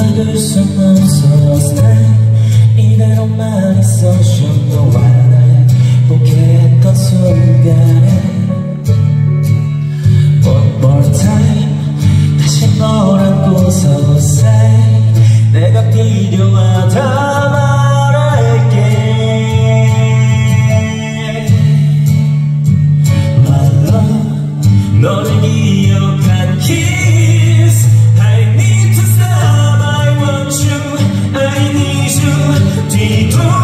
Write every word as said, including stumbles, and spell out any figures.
받을 순 없어 stay 이대로만 있어줘 너와 날 포기했던 순간에 One more time 다시 널 안고서 say 내가 필요하다 말할게 My love 너를 기억한 kiss I need to stop I want you I need you 뒤돌아